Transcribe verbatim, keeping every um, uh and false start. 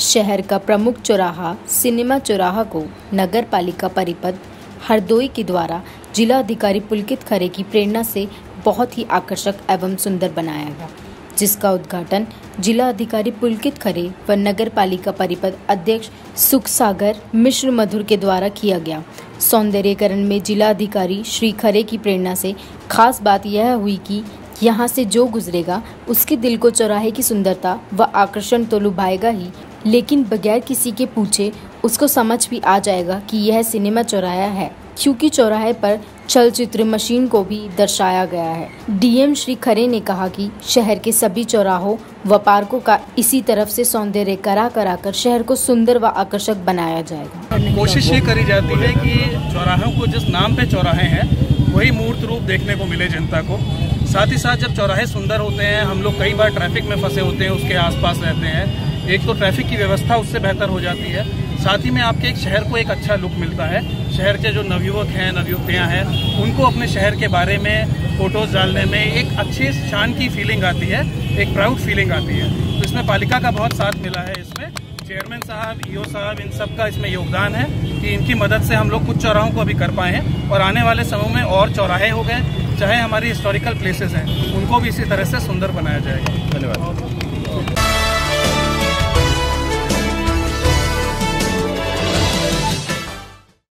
शहर का प्रमुख चौराहा सिनेमा चौराहा को नगर पालिका परिषद हरदोई के द्वारा जिला अधिकारी पुलकित खरे की प्रेरणा से बहुत ही आकर्षक एवं सुंदर बनाया गया, जिसका उद्घाटन जिला अधिकारी पुलकित खरे व नगर पालिका परिषद अध्यक्ष सुखसागर मिश्र मधुर के द्वारा किया गया। सौंदर्यीकरण में जिला अधिकारी श्री खरे की प्रेरणा से खास बात यह हुई कि यहाँ से जो गुजरेगा उसके दिल को चौराहे की सुंदरता व आकर्षण तो लुभाएगा ही, लेकिन बगैर किसी के पूछे उसको समझ भी आ जाएगा कि यह सिनेमा चौराहा है, क्योंकि चौराहे पर चलचित्र मशीन को भी दर्शाया गया है। डीएम श्री खरे ने कहा कि शहर के सभी चौराहों व पार्कों का इसी तरफ से सौंदर्य करा करा कर शहर को सुंदर व आकर्षक बनाया जाएगा। कोशिश ये करी जाती है कि चौराहों को जिस नाम पे चौराहे हैं वही मूर्त रूप देखने को मिले जनता को। साथ ही साथ जब चौराहे सुंदर होते हैं, हम लोग कई बार ट्रैफिक में फंसे होते हैं, उसके आसपास रहते हैं, एक तो ट्रैफिक की व्यवस्था उससे बेहतर हो जाती है, साथ ही में आपके एक शहर को एक अच्छा लुक मिलता है। शहर के जो नवयुवक हैं, नवयुवतियाँ हैं, उनको अपने शहर के बारे में फोटोज़ डालने में एक अच्छी शान की फीलिंग आती है, एक प्राउड फीलिंग आती है। तो इसमें पालिका का बहुत साथ मिला है। इसमें चेयरमैन साहब, ईओ साहब, इन सब का इसमें योगदान है कि इनकी मदद से हम लोग कुछ चौराहों को अभी कर पाए हैं और आने वाले समय में और चौराहे हो गए, चाहे हमारी हिस्टोरिकल प्लेसेस हैं, उनको भी इसी तरह से सुंदर बनाया जाएगा। धन्यवाद।